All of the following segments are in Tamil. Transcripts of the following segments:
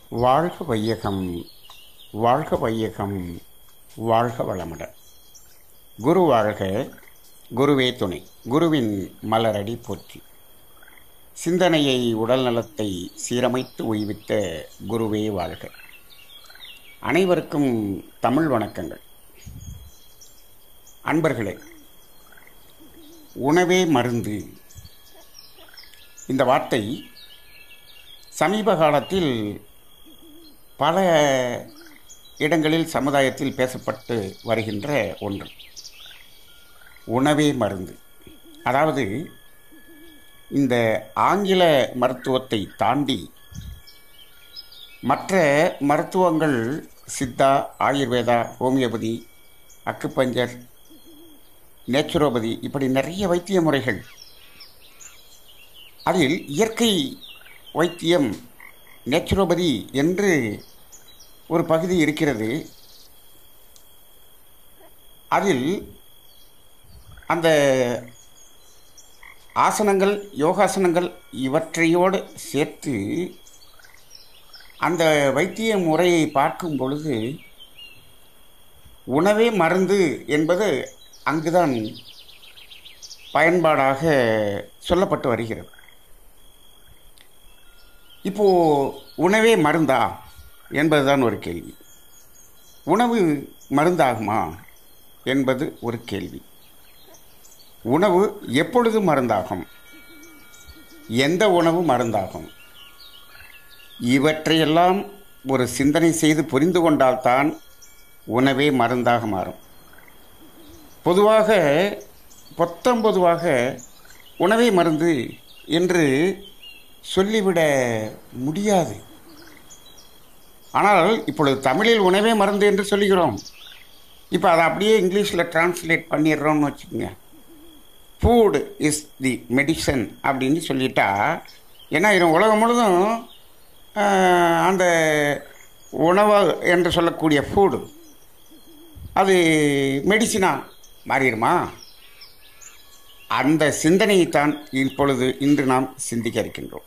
வாழ்க வையகம், வாழ்க வையகம், வாழ்க வளமுடன். குரு வாழ்க, குருவே துணை. குருவின் மலரடி போற்றி. சிந்தனையை உடல் நலத்தை சீரமைத்து உய்வித்த குருவே வாழ்க. அனைவருக்கும் தமிழ் வணக்கங்கள். அன்பர்களே, உணவே மருந்து. இந்த வார்த்தை சமீப காலத்தில் பல இடங்களில் சமுதாயத்தில் பேசப்பட்டு வருகின்ற ஒன்று. உணவே மருந்து. அதாவது இந்த ஆங்கில மருத்துவத்தை தாண்டி மற்ற மருத்துவங்கள், Siddha, Ayurveda, homeopathy, acupuncture, naturopathy, இப்படி நிறைய வைத்திய முறைகள். அதில் இயற்கை வைத்தியம், நேச்சுரோபதி என்று ஒரு பகுதி இருக்கிறது. அதில் அந்த ஆசனங்கள், யோகாசனங்கள் இவற்றையோடு சேர்த்து அந்த வைத்திய முறையை பார்க்கும் பொழுது உணவே மருந்து என்பது அங்குதான் பயன்பாடாக சொல்லப்பட்டு வருகிறது. இப்போது உணவே மருந்தா என்பதுதான் ஒரு கேள்வி. உணவு மருந்தாகுமா என்பது ஒரு கேள்வி. உணவு எப்பொழுது மருந்தாகும்? எந்த உணவு மருந்தாகும்? இவற்றையெல்லாம் ஒரு சிந்தனை செய்து புரிந்து கொண்டால்தான் உணவே மருந்தாக மாறும். பொதுவாக உணவே மருந்து என்று சொல்லிவிட முடியாது. ஆனால் இப்பொழுது தமிழில் உணவே மருந்து என்று சொல்லுகிறோம். இப்போ அதை அப்படியே இங்கிலீஷில் டிரான்ஸ்லேட் பண்ணிடுறோம்னு வச்சுக்கோங்க. ஃபுட் இஸ் தி மெடிசன் அப்படின்னு சொல்லிட்டா ஏன்னா இது உலகம் முழுதும் அந்த உணவு என்று சொல்லக்கூடிய ஃபுட் அது மெடிசினாக மாறிடுமா? அந்த சிந்தனையைத்தான் இன்று நாம் சிந்திக்க இருக்கின்றோம்.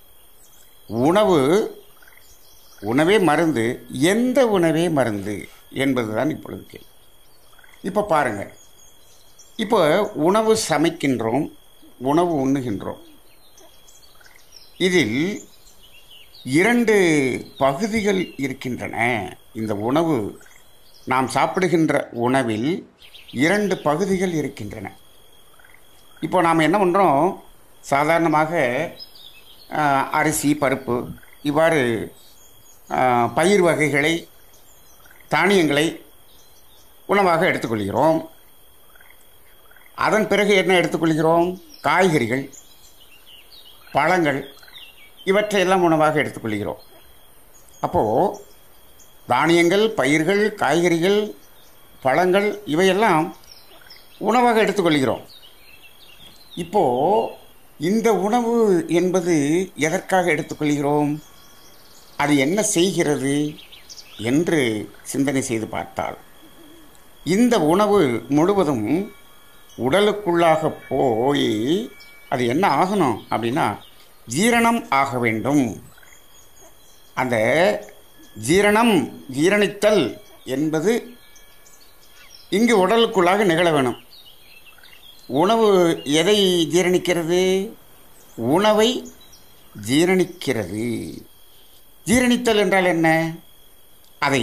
உணவே மருந்து. எந்த உணவே மருந்து என்பதுதான் இப்பொழுது கேள்வி. இப்போ பாருங்கள், இப்போ உணவு சமைக்கின்றோம், உணவு உண்ணுகின்றோம். இதில் 2 பகுதிகள் இருக்கின்றன. இந்த உணவு, நாம் சாப்பிடுகின்ற உணவில் 2 பகுதிகள் இருக்கின்றன. இப்போ நாம் என்ன பண்ணுறோம்? சாதாரணமாக அரிசி, பருப்பு, இவ்வாறு பயிர் வகைகளை, தானியங்களை உணவாக எடுத்துக்கொள்கிறோம். அதன் பிறகு என்ன எடுத்துக்கொள்கிறோம்? காய்கறிகள், பழங்கள், இவற்றையெல்லாம் உணவாக எடுத்துக்கொள்கிறோம். அப்போது தானியங்கள், பயிர்கள், காய்கறிகள், பழங்கள் இவையெல்லாம் உணவாக எடுத்துக்கொள்கிறோம். இப்போது இந்த உணவு என்பது எதற்காக எடுத்துக்கொள்கிறோம்? அது என்ன செய்கிறது என்று சிந்தனை செய்து பார்த்தால், இந்த உணவு முழுவதும் உடலுக்குள்ளாக போய் அது என்ன ஆகணும் அப்படின்னா ஜீரணம் ஆக வேண்டும். அந்த ஜீரணித்தல் என்பது இங்கு உடலுக்குள்ளாக நிகழ வேணும். உணவு எதை ஜீரணிக்கிறது? உணவை ஜீரணிக்கிறது. ஜீரணித்தல் என்றால் என்ன? அதை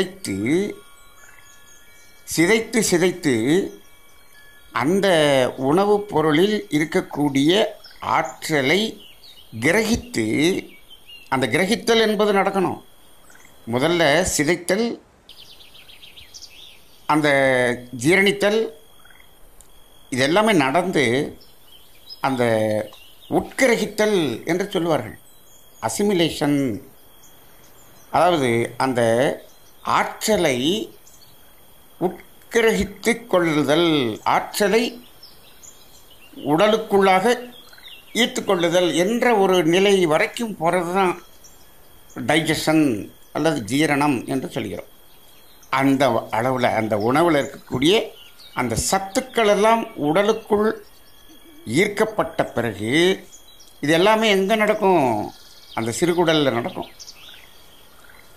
சிதைத்து அந்த உணவுப் பொருளில் இருக்கக்கூடிய ஆற்றலை கிரகித்து, அந்த கிரகித்தல் என்பது நடக்கணும். முதல்ல சிதைத்தல், அந்த ஜீரணித்தல், இதெல்லாமே நடந்து அந்த உட்கிரகித்தல் என்று சொல்லுவார்கள். அசிமிலேஷன், அதாவது அந்த ஆற்றலை உட்கிரகித்து கொள்ளுதல், ஆற்றலை உடலுக்குள்ளாக ஈர்த்துக்கொள்ளுதல் என்ற ஒரு நிலை வரைக்கும் போகிறது தான் டைஜஷன் அல்லது ஜீரணம் என்று சொல்கிறோம். அந்த அளவில் அந்த உணவில் இருக்கக்கூடிய அந்த சத்துக்கள் எல்லாம் உடலுக்குள் ஈர்க்கப்பட்ட பிறகு இது எல்லாமே எங்கே நடக்கும்? அந்த சிறுகுடலில் நடக்கும்.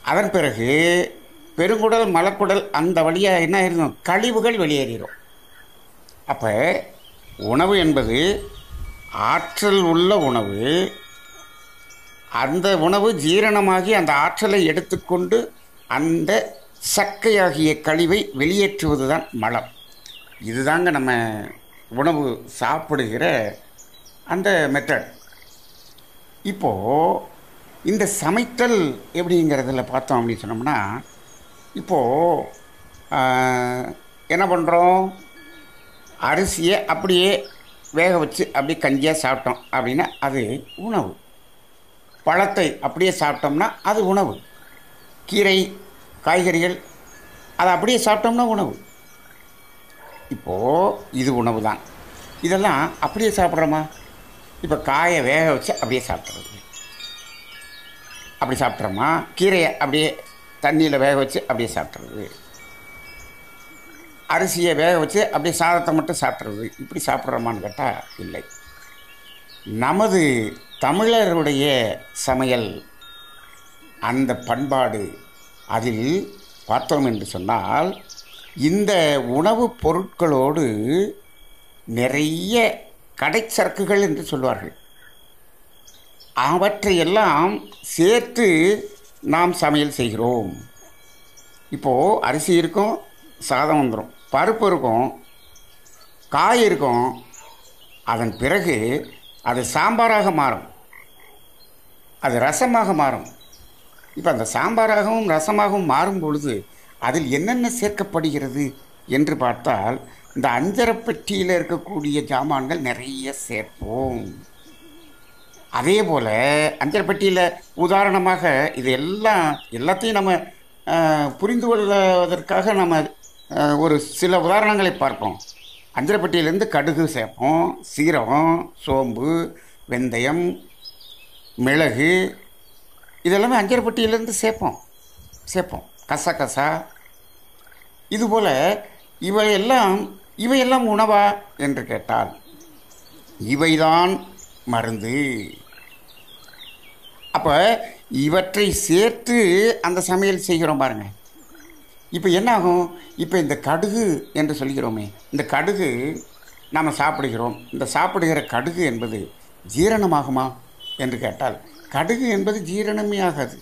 அதன் பிறகு பெருங்குடல் மலக்குடல் அந்த வழியாக என்ன ஆயிருக்கும், கழிவுகள் வெளியேறிடும். அப்போ உணவு என்பது ஆற்றல் உள்ள உணவு. அந்த உணவு ஜீரணமாகி அந்த ஆற்றலை எடுத்துக்கொண்டு அந்த சக்கையாகிய கழிவை வெளியேற்றுவது தான் மலம். இதுதாங்க நம்ம உணவு சாப்பிடுகிற அந்த மெத்தட். இப்போது இந்த சமைத்தல் எப்படிங்கிறதுல பார்த்தோம் அப்படின்னு சொன்னோம்னா, இப்போது என்ன பண்ணுறோம், அரிசியை அப்படியே வேக வச்சு அப்படியே கஞ்சியாக சாப்பிட்டோம் அப்படின்னா அது உணவு. பழத்தை அப்படியே சாப்பிட்டோம்னா அது உணவு. கீரை காய்கறிகள் அதை அப்படியே சாப்பிட்டோம்னா உணவு. இப்போது இது உணவு தான். இதெல்லாம் அப்படியே சாப்பிட்றோமா? இப்போ காயை வேக வச்சு அப்படியே சாப்பிட்றது, அப்படி சாப்பிட்றோமா? கீரையை அப்படியே தண்ணியில் வேக வச்சு அப்படியே சாப்பிட்றது, அரிசியை வேக வச்சு அப்படியே சாதத்தை மட்டும் சாப்பிட்றது, இப்படி சாப்பிட்றோமான்னு கேட்டால் இல்லை. நமது தமிழருடைய சமையல் அந்த பண்பாடு அதில் பார்த்தோம் என்று சொன்னால், இந்த உணவுப் பொருட்களோடு நிறைய கடைச்சரக்குகள் என்று சொல்வார்கள். அவற்றையெல்லாம் சேர்த்து நாம் சமையல் செய்கிறோம். இப்போது அரிசி இருக்கும், சாதம் வந்துடும், பருப்பு இருக்கும், காய் இருக்கும், அதன் பிறகு அது சாம்பாராக மாறும், அது ரசமாக மாறும். இப்போ அந்த சாம்பாராகவும் ரசமாகவும் மாறும் பொழுது அதில் என்னென்ன சேர்க்கப்படுகிறது என்று பார்த்தால், இந்த அஞ்சரைப்பெட்டியில் இருக்கக்கூடிய ஜாமான்கள் நிறைய சேர்ப்போம். அதே போல் அஞ்சரைப்பெட்டியில் உதாரணமாக இது எல்லாத்தையும் நம்ம புரிந்து கொள்வதற்காக நம்ம ஒரு சில உதாரணங்களை பார்ப்போம். அஞ்சரைப்பெட்டியிலேருந்து கடுகு சேர்ப்போம், சீரகம், சோம்பு, வெந்தயம், மிளகு, இதெல்லாமே அஞ்சரைப்பெட்டியிலேருந்து சேர்ப்போம். கசகசா, இதுபோல் இவையெல்லாம் உணவா என்று கேட்டால் இவைதான் மருந்து. அப்போ இவற்றை சேர்த்து அந்த சமையல் செய்கிறோம் பாருங்க. இப்போ என்ன ஆகும், இப்போ இந்த கடுகு என்று சொல்கிறோமே, இந்த கடுகு நாம் சாப்பிடுகிறோம். இந்த சாப்பிடுகிற கடுகு என்பது ஜீரணமாகுமா என்று கேட்டால் கடுகு என்பது ஜீரணமாகாது.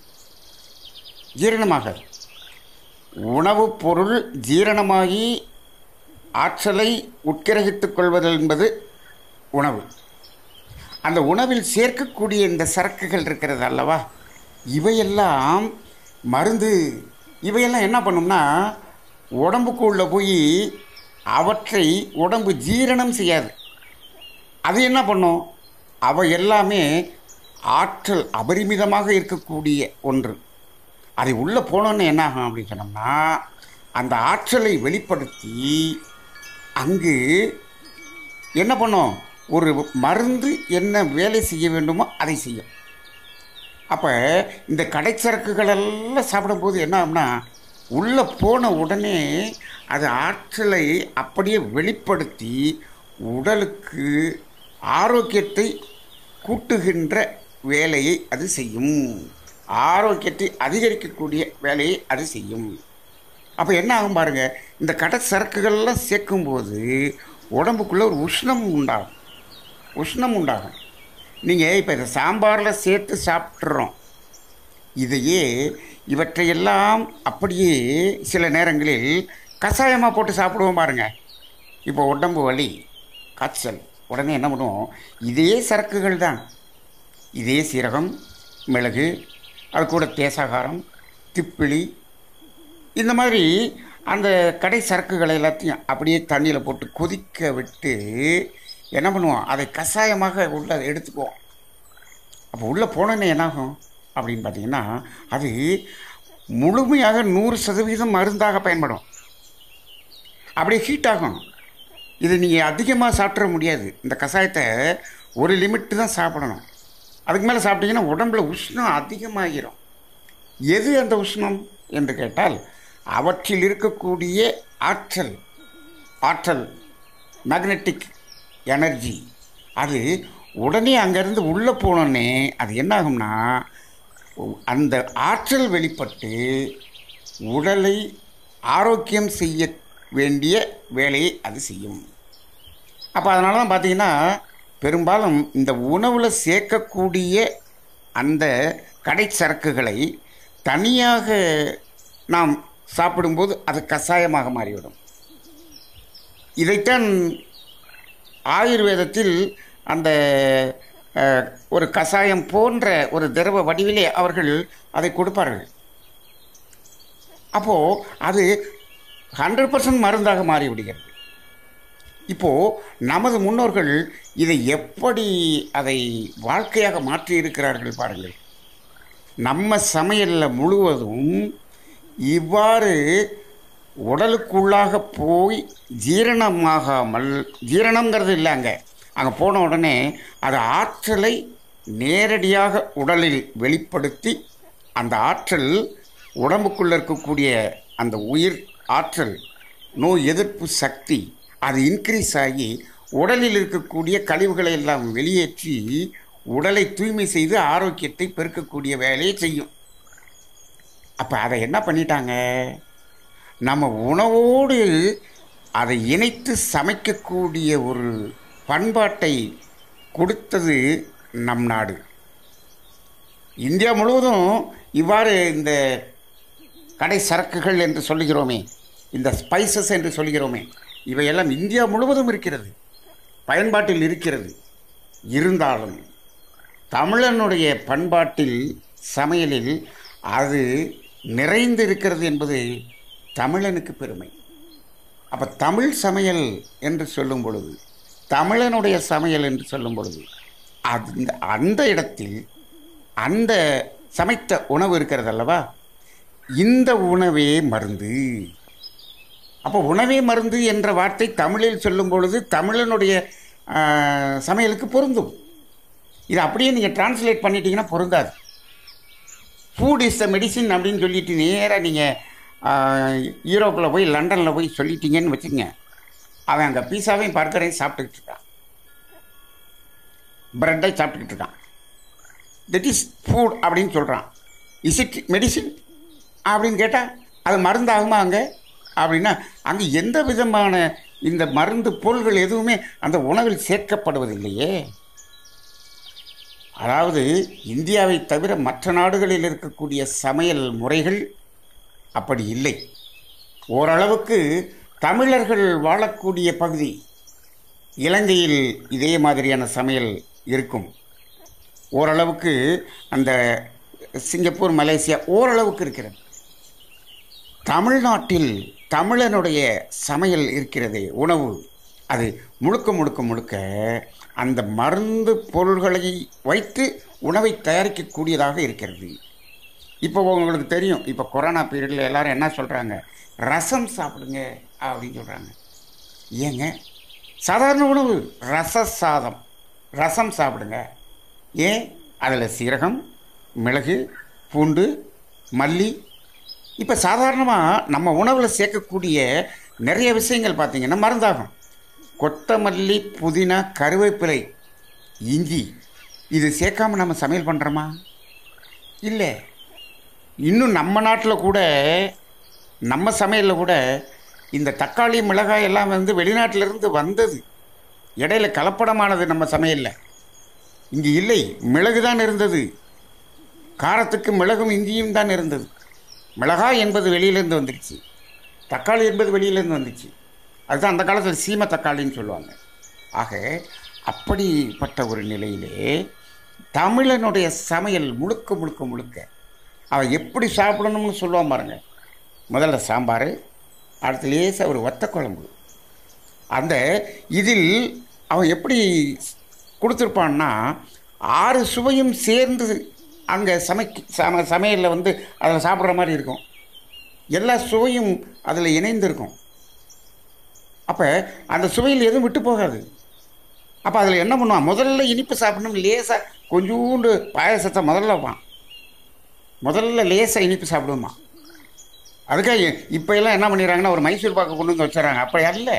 உணவுப் பொருள் ஜீரணமாகி ஆற்றலை உட்கிரகித்துக் கொள்வது என்பது உணவு. அந்த உணவில் சேர்க்கக்கூடிய இந்த சரக்குகள் இருக்கிறது அல்லவா, இவையெல்லாம் மருந்து. இவையெல்லாம் என்ன பண்ணும்னா உடம்புக்குள்ளே போய் அவற்றை உடம்பு ஜீரணம் செய்யாது. அது என்ன பண்ணும், அவை எல்லாமே ஆற்றல் அபரிமிதமாக இருக்கக்கூடிய ஒன்று. அது உள்ளே போனோன்னு என்ன ஆகும் அப்படின்னு சொன்னோம்னா, அந்த ஆற்றலை வெளிப்படுத்தி அங்கு என்ன பண்ணும், ஒரு மருந்து என்ன வேலை செய்ய வேண்டுமோ அதை செய்யும். அப்போ இந்த கடைச்சரக்குகளெல்லாம் சாப்பிடும்போது என்ன ஆகும்னா, உள்ளே போன உடனே அது ஆற்றலை அப்படியே வெளிப்படுத்தி உடலுக்கு ஆரோக்கியத்தை கூட்டுகின்ற வேலையை அது செய்யும். ஆரோக்கியத்தை அதிகரிக்கக்கூடிய வேலையை அது செய்யும். அப்போ என்ன ஆகும் பாருங்கள், இந்த கடை சரக்குகள்லாம் சேர்க்கும்போது உடம்புக்குள்ளே ஒரு உஷ்ணம் உண்டாகும். நீங்கள் இப்போ இதை சாம்பாரில் சேர்த்து சாப்பிட்றோம். இதையே இவற்றையெல்லாம் அப்படியே சில நேரங்களில் கஷாயமாக போட்டு சாப்பிடுவோம் பாருங்கள். இப்போ உடம்பு வலி, காய்ச்சல், உடனே என்ன பண்ணுவோம், இதே சரக்குகள் தான், இதே சீரகம், மிளகு, அது கூட தேசாகாரம், திப்பிலி, இந்த மாதிரி அந்த கடை சரக்குகளை எல்லாத்தையும் அப்படியே தண்ணியில் போட்டு கொதிக்க விட்டு என்ன பண்ணுவோம், அதை கஷாயமாக உள்ளே எடுத்துக்குவோம். அப்போ உள்ளே போனோன்னே என்னாகும் அப்படின்னு பார்த்தீங்கன்னா, அது முழுமையாக 100% மருந்தாக பயன்படும். அப்படியே ஹீட் ஆகும். இது நீங்கள் அதிகமாக சாப்பிட முடியாது. இந்த கஷாயத்தை ஒரு லிமிட்டு தான் சாப்பிடணும். அதுக்கு மேலே சாப்பிட்டீங்கன்னா உடம்புல உஷ்ணம் அதிகமாகிடும். எது அந்த உஷ்ணம் என்று கேட்டால், அவற்றில் இருக்கக்கூடிய ஆற்றல் மேக்னெட்டிக் எனர்ஜி, அது உடனே அங்கேருந்து உள்ளே போனோடனே அது என்னாகும்னா அந்த ஆற்றல் வெளிப்பட்டு உடலை ஆரோக்கியம் செய்ய வேண்டிய வேலையை அது செய்யும். அப்போ அதனால தான் பார்த்தீங்கன்னா பெரும்பாலும் இந்த உணவில் சேர்க்கக்கூடிய அந்த கடை சரக்குகளை தனியாக நாம் சாப்பிடும்போது அது கஷாயமாக மாறிவிடும். இதைத்தான் ஆயுர்வேதத்தில் அந்த ஒரு கஷாயம் போன்ற ஒரு திரவ வடிவிலே அவர்கள் அதை கொடுப்பார்கள். அப்போது அது 100% மருந்தாக மாறிவிடுகிறது. இப்போது நமது முன்னோர்கள் இதை எப்படி அதை வாழ்க்கையாக மாற்றி இருக்கிறார்கள் பாருங்கள். நம்ம சமையலில் முழுவதும் இவ்வாறு உடலுக்குள்ளாக போய் ஜீரணமாகாமல், ஜீரணங்கிறது இல்லை, அங்கே போன உடனே அது ஆற்றலை நேரடியாக உடலில் வெளிப்படுத்தி அந்த ஆற்றல் உடம்புக்குள்ளே இருக்கக்கூடிய அந்த உயிர் ஆற்றல், நோய் எதிர்ப்பு சக்தி அது இன்க்ரீஸ் ஆகி உடலில் இருக்கக்கூடிய கழிவுகளை எல்லாம் வெளியேற்றி உடலை தூய்மை செய்து ஆரோக்கியத்தை பெருக்கக்கூடிய வேலையை செய்யும். அப்போ அதை என்ன பண்ணிட்டாங்க, நம்ம உணவோடு அதை இணைத்து சமைக்கக்கூடிய ஒரு பண்பாட்டை கொடுத்தது நம் நாடு. இந்தியா முழுவதும் இவ்வாறு இந்த கடை சரக்குகள் என்று சொல்லுகிறோமே, இந்த ஸ்பைசஸ் என்று சொல்கிறோமே, இவையெல்லாம் இந்தியா முழுவதும் இருக்கிறது, பயன்பாட்டில் இருக்கிறது. இருந்தாலும் தமிழனுடைய பண்பாட்டில் சமையலில் அது நிறைந்து இருக்கிறது என்பது தமிழனுக்கு பெருமை. அப்போ தமிழ் சமையல் என்று சொல்லும் பொழுது, தமிழனுடைய சமையல் என்று சொல்லும் பொழுது அந்த இடத்தில் அந்த சமைத்த உணவு இருக்கிறது அல்லவா, இந்த உணவே மருந்து. அப்போ உணவே மருந்து என்ற வார்த்தை தமிழில் சொல்லும் பொழுது தமிழனுடைய சமையலுக்கு பொருந்தும். இது அப்படியே நீங்கள் டிரான்ஸ்லேட் பண்ணிட்டீங்கன்னா பொருந்தாது. ஃபுட் இஸ் த மெடிசின் அப்படின்னு சொல்லிட்டு நேராக நீங்கள் யூரோப்பில் போய் லண்டனில் போய் சொல்லிட்டீங்கன்னு வச்சுக்கோங்க, அவன் அங்கே பீஸாவையும் பர்கரையும் சாப்பிட்டுக்கிட்டு இருக்கான், ப்ரெட்டை சாப்பிட்டுக்கிட்டு இருக்கான். தட் இஸ் ஃபுட் அப்படின்னு சொல்கிறான். இஸ் இட் மெடிசின் அப்படின்னு கேட்டால் அது மருந்தாகுமா அங்கே அப்படின்னா, அங்கே எந்த விதமான இந்த மருந்து பொருள்கள் எதுவுமே அந்த உணவில் சேர்க்கப்படுவதில்லையே. அதாவது இந்தியாவை தவிர மற்ற நாடுகளில் இருக்கக்கூடிய சமையல் முறைகள் அப்படி இல்லை. ஓரளவுக்கு தமிழர்கள் வாழக்கூடிய பகுதி இலங்கையில் இதே மாதிரியான சமையல் இருக்கும். ஓரளவுக்கு அந்த சிங்கப்பூர், மலேசியா ஓரளவுக்கு இருக்கிறது. தமிழ்நாட்டில் தமிழனுடைய சமையல் இருக்கிறதே உணவு, அது முழுக்க முழுக்க முழுக்க அந்த மருந்து பொருள்களை வைத்து உணவை தயாரிக்கக்கூடியதாக இருக்கிறது. இப்போ உங்களுக்கு தெரியும், இப்போ கொரோனா பீரியடில் எல்லோரும் என்ன சொல்கிறாங்க, ரசம் சாப்பிடுங்க அப்படின்னு சொல்கிறாங்க. ஏங்க, சாதாரண உணவு ரசம், ரசம் சாப்பிடுங்க. ஏன், அதில் சீரகம், மிளகு, பூண்டு, மல்லி, இப்போ சாதாரணமாக நம்ம உணவில் சேர்க்கக்கூடிய நிறைய விஷயங்கள் பார்த்திங்கன்னா மருந்தாகும். கொத்தமல்லி, புதினா, கருவேப்பிலை, இஞ்சி, இது சேர்க்காமல் நம்ம சமையல் பண்ணுறோமா? இல்லை. இன்னும் நம்ம நாட்டில் கூட, நம்ம சமையலில் கூட இந்த தக்காளி, மிளகாய் எல்லாம் வெளிநாட்டிலிருந்து வந்தது, இடையில கலப்படமானது நம்ம சமையலில். இங்கே இல்லை, மிளகு தான் இருந்தது, காரத்துக்கு மிளகும் இஞ்சியும் தான் இருந்தது. மிளகாய் என்பது வெளியிலேருந்து வந்துடுச்சு, தக்காளி என்பது வெளியிலேருந்து வந்துச்சு. அதுதான் அந்த காலத்தில் சீமை தக்காளின்னு சொல்லுவாங்க. ஆக அப்படிப்பட்ட ஒரு நிலையிலே தமிழனுடைய சமையல் முழுக்க முழுக்க முழுக்க அவன் எப்படி சாப்பிடணும்னு சொல்லுவான் பாருங்க. முதல்ல சாம்பார், அடுத்து லேசாக ஒரு வத்த குழம்பு. அந்த இதில் அவன் எப்படி கொடுத்துருப்பான்னா 6 சுவையும் சேர்ந்து அங்கே சமையலில் அதில் சாப்பிட்ற மாதிரி இருக்கும். எல்லா சுவையும் அதில் இணைந்திருக்கும். அப்போ அந்த சுவையில் எதுவும் விட்டு போகாது. அப்போ அதில் என்ன பண்ணுவான், முதல்ல இனிப்பு சாப்பிடணும், லேசாக கொஞ்சோண்டு பாயசத்தை முதல்ல வைப்பான், முதல்ல லேசாக இனிப்பு சாப்பிடுவான். அதுக்காக இப்போ எல்லாம் என்ன பண்ணிடுறாங்கன்னா ஒரு மைசூர் பாக்கு கொண்டு வந்து வச்சுறாங்க. அப்படி அல்ல,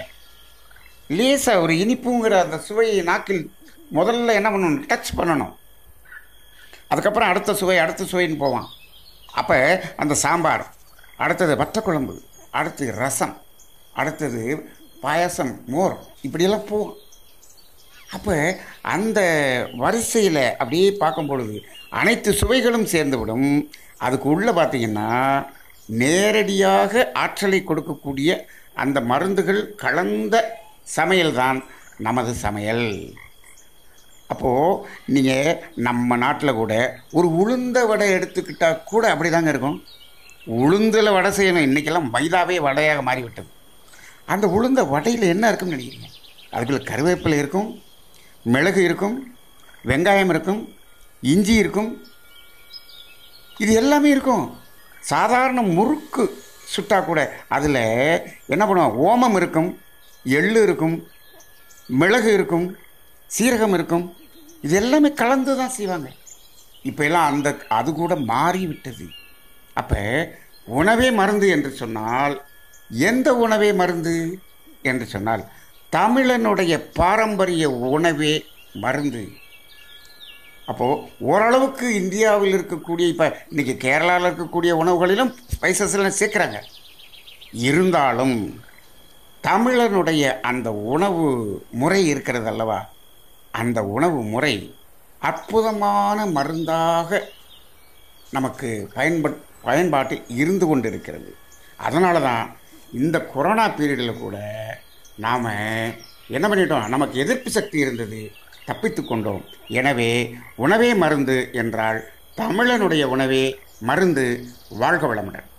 லேசாக ஒரு இனிப்புங்கிற அந்த சுவையை நாக்கில் முதல்ல என்ன பண்ணணும், டச் பண்ணணும். அதுக்கப்புறம் அடுத்த சுவைன்னு போவான். அப்போ அந்த சாம்பார், அடுத்தது வத்தக்குழம்பு, அடுத்து ரசம், அடுத்தது பாயசம், மோர், இப்படியெல்லாம் போவோம். அப்போ அந்த வரிசையில் அப்படியே பார்க்கும் பொழுது அனைத்து சுவைகளும் சேர்ந்துவிடும். அதுக்கு உள்ளே பார்த்திங்கன்னா நேரடியாக ஆற்றலை கொடுக்கக்கூடிய அந்த மருந்துகள் கலந்த சமையல் தான் நமது சமையல். அப்போது நீங்கள் நம்ம நாட்டில் கூட ஒரு உளுந்த வடை எடுத்துக்கிட்டால் கூட அப்படி தாங்க இருக்கும். உளுந்தில் வடை செய்யணும். இன்றைக்கெல்லாம் மைதாவே வடையாக மாறிவிட்டது. அந்த உளுந்த வடையில் என்ன இருக்குன்னு நினைக்கிறீங்க? அதுக்குள்ள கருவேப்பிலை இருக்கும், மிளகு இருக்கும், வெங்காயம் இருக்கும், இஞ்சி இருக்கும், இது எல்லாமே இருக்கும். சாதாரண முறுக்கு சுட்டா கூட அதில் என்ன பண்ணுவோம்? ஓமம் இருக்கும், எள்ளு இருக்கும், மிளகு இருக்கும், சீரகம் இருக்கும், இது எல்லாமே கலந்து தான் செய்வாங்க. இப்போ எல்லாம் அது கூட மாறிவிட்டது. அப்போ உணவே மருந்து என்று சொன்னால் எந்த உணவே மருந்து என்று சொன்னால் தமிழனுடைய பாரம்பரிய உணவே மருந்து. அப்போது ஓரளவுக்கு இந்தியாவில் இருக்கக்கூடிய, இப்போ இன்றைக்கி கேரளாவில் இருக்கக்கூடிய உணவுகளிலும் ஸ்பைசஸ் எல்லாம் சேர்க்குறாங்க. இருந்தாலும் தமிழனுடைய அந்த உணவு முறை இருக்கிறது அல்லவா, அந்த உணவு முறை அற்புதமான மருந்தாக நமக்கு பயன்பாட்டில் இருந்து கொண்டு இருக்கிறது. அதனால தான் இந்த கொரோனா பீரியடில் கூட நாம் என்ன பண்ணிட்டோம்? நமக்கு எதிர்ப்பு சக்தி இருந்தது, தப்பித்து கொண்டோம். எனவே உணவே மருந்து என்றால் தமிழனுடைய உணவே மருந்து. வாழ்க வளமுடன்.